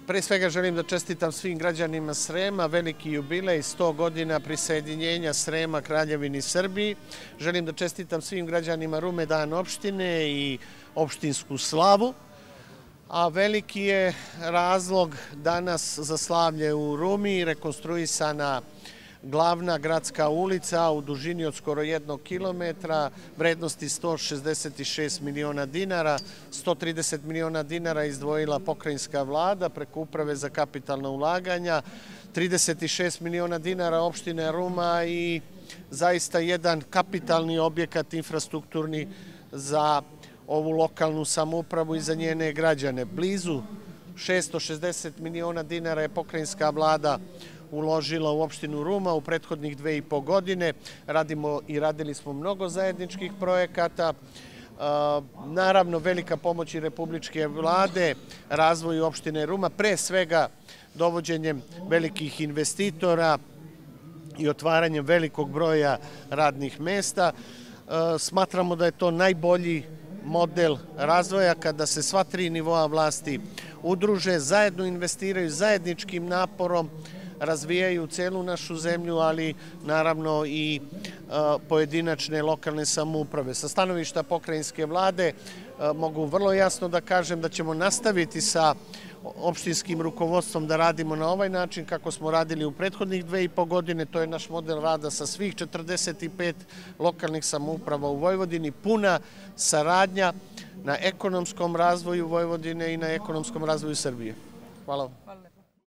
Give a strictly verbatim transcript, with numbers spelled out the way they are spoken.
Pre svega želim da čestitam svim građanima Srema, veliki jubilej, sto godina prisajedinjenja Srema Kraljevini Srbiji. Želim da čestitam svim građanima Rume dan opštine i opštinsku slavu. A veliki je razlog danas za slavlje u Rumi, rekonstruisana glavna gradska ulica u dužini od skoro jednog kilometra, vrednosti sto šezdeset šest miliona dinara, sto trideset miliona dinara izdvojila pokrajinska vlada preko Uprave za kapitalna ulaganja, trideset šest miliona dinara opštine Ruma i zaista jedan kapitalni objekat infrastrukturni za ovu lokalnu samoupravu i za njene građane. Blizu šesto šezdeset miliona dinara je pokrajinska vlada uložila u opštinu Ruma u prethodnih dve i po godine. Radimo i radili smo mnogo zajedničkih projekata. Naravno, velika pomoć i republičke vlade, razvoju opštine Ruma, pre svega dovođenjem velikih investitora i otvaranjem velikog broja radnih mesta. Smatramo da je to najbolji model razvoja kada se sva tri nivoa vlasti udruže, zajedno investiraju, zajedničkim naporom razvijaju celu našu zemlju, ali naravno i pojedinačne lokalne samouprave. Sa stanovišta pokrajinske vlade mogu vrlo jasno da kažem da ćemo nastaviti sa opštinskim rukovodstvom da radimo na ovaj način kako smo radili u prethodnih dve i po godine. To je naš model rada sa svih četrdeset pet lokalnih samouprava u Vojvodini. Puna saradnja na ekonomskom razvoju Vojvodine i na ekonomskom razvoju Srbije. Hvala vam.